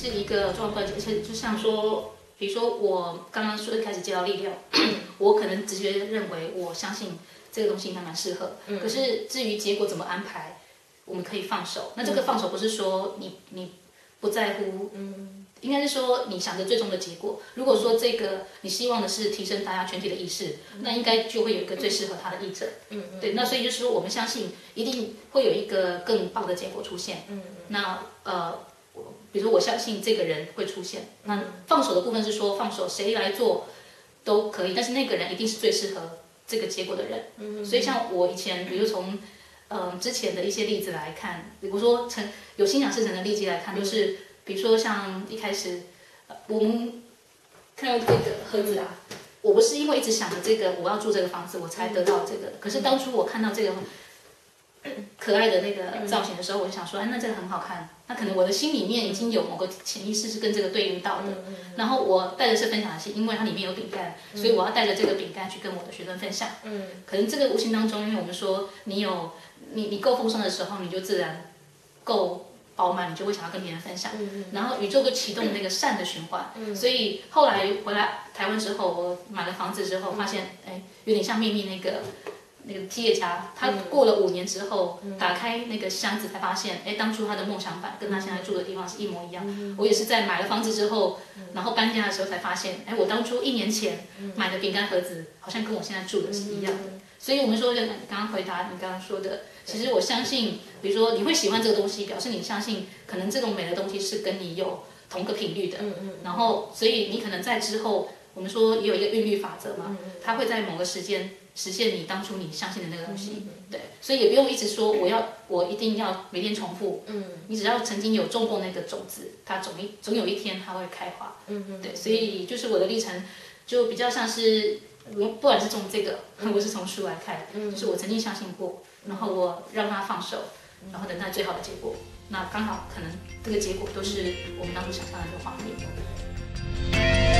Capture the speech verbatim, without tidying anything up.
是一个重要关键，而且就像说，比如说我刚刚说一开始介绍力量，我可能直觉认为我相信这个东西应该蛮适合，可是至于结果怎么安排，我们可以放手。那这个放手不是说你你不在乎，嗯，应该是说你想着最终的结果。如果说这个你希望的是提升大家全体的意识，那应该就会有一个最适合他的译者，嗯，对。那所以就是说，我们相信一定会有一个更棒的结果出现，嗯，那呃。比如说，我相信这个人会出现。那放手的部分是说，放手谁来做都可以，但是那个人一定是最适合这个结果的人。嗯、所以像我以前，比如从嗯、呃、之前的一些例子来看，比如说成有心想事成的例子来看，就是比如说像一开始、呃、我们看到这个盒子啊，我不是因为一直想着这个我要住这个房子，我才得到这个。可是当初我看到这个可爱的那个造型的时候，我就想说，哎，那这个很好看。那可能我的心里面已经有某个潜意识是跟这个对应到的。然后我带着是分享的是，因为它里面有饼干，所以我要带着这个饼干去跟我的学生分享。嗯，可能这个无形当中，因为我们说你有你你够丰盛的时候，你就自然够饱满，你就会想要跟别人分享。嗯、然后宇宙就启动那个善的循环。嗯、所以后来回来台湾之后，我买了房子之后，发现哎，有点像秘密那个。那个企业家，他过了五年之后，嗯、打开那个箱子，才发现，哎，当初他的梦想版跟他现在住的地方是一模一样。嗯、我也是在买了房子之后，嗯、然后搬家的时候才发现，哎，我当初一年前买的饼干盒子，好像跟我现在住的是一样的。嗯、所以我们说，就刚刚回答你刚刚说的，其实我相信，比如说你会喜欢这个东西，表示你相信，可能这种美的东西是跟你有同个频率的。嗯嗯。然后，所以你可能在之后，我们说也有一个韵律法则嘛，它会在某个时间。实现你当初你相信的那个东西，嗯、对，所以也不用一直说我要我一定要每天重复，嗯，你只要曾经有种过那个种子，它总一总有一天它会开花，嗯嗯，对，所以就是我的历程就比较像是，不管是从这个，嗯、我是从书来看，嗯、就是我曾经相信过，然后我让它放手，然后等待最好的结果，那刚好可能这个结果都是我们当初想象的那个画面。